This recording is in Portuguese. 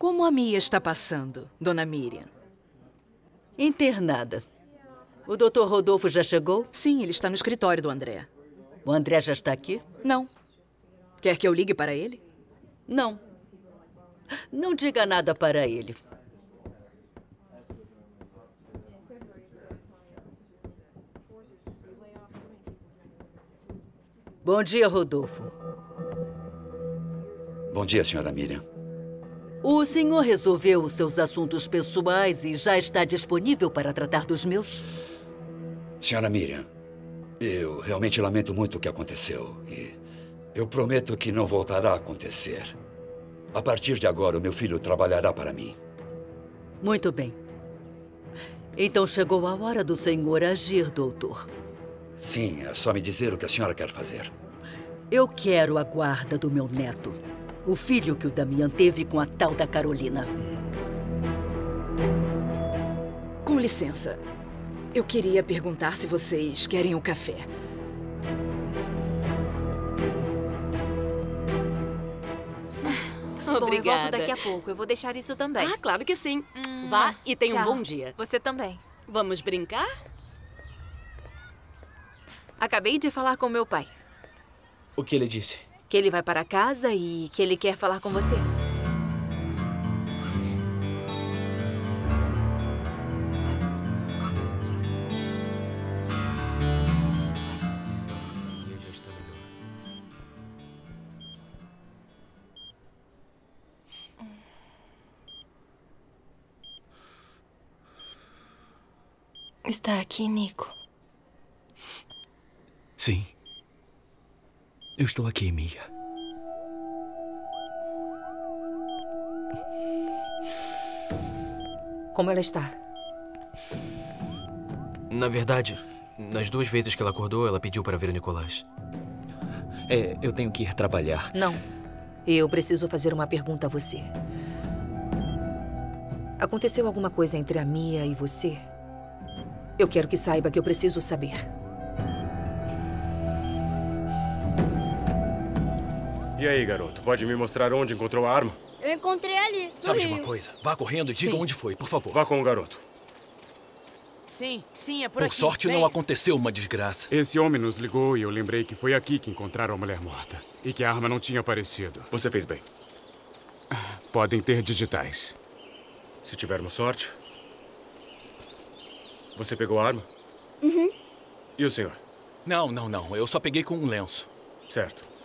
Como a Mia está passando, Dona Miriam? Internada. O Dr. Rodolfo já chegou? Sim, ele está no escritório do André. O André já está aqui? Não. Quer que eu ligue para ele? Não. Não diga nada para ele. Bom dia, Rodolfo. Bom dia, senhora Miriam. O senhor resolveu os seus assuntos pessoais e já está disponível para tratar dos meus? Senhora Miriam, eu realmente lamento muito o que aconteceu e eu prometo que não voltará a acontecer. A partir de agora, o meu filho trabalhará para mim. Muito bem. Então chegou a hora do senhor agir, doutor. Sim, é só me dizer o que a senhora quer fazer. Eu quero a guarda do meu neto. O filho que o Damian teve com a tal da Carolina. Com licença. Eu queria perguntar se vocês querem um café. Bom, eu Obrigada. volto daqui a pouco. Eu vou deixar isso também. Ah, claro que sim. Vá e tenha um Tchau. bom dia. Você também. Vamos brincar? Acabei de falar com meu pai. O que ele disse? Que ele vai para casa e que ele quer falar com você. Ele já está melhor. Está aqui, Nico. Sim. Eu estou aqui, Mia. Como ela está? Na verdade, nas 2 vezes que ela acordou, ela pediu para ver o Nicolás. Eu tenho que ir trabalhar. Não. Eu preciso fazer uma pergunta a você. Aconteceu alguma coisa entre a Mia e você? Eu quero que saiba que eu preciso saber. E aí, garoto? Pode me mostrar onde encontrou a arma? Eu encontrei ali, no Sabe de rio. uma coisa? Vá correndo e diga onde foi, por favor. Vá com o garoto. Sim, é Por sorte, não aconteceu uma desgraça. Esse homem nos ligou e eu lembrei que foi aqui que encontraram a mulher morta. E que a arma não tinha aparecido. Você fez bem. Podem ter digitais. Se tivermos sorte. Você pegou a arma? Uhum. E o senhor? Não. Eu só peguei com um lenço. Certo.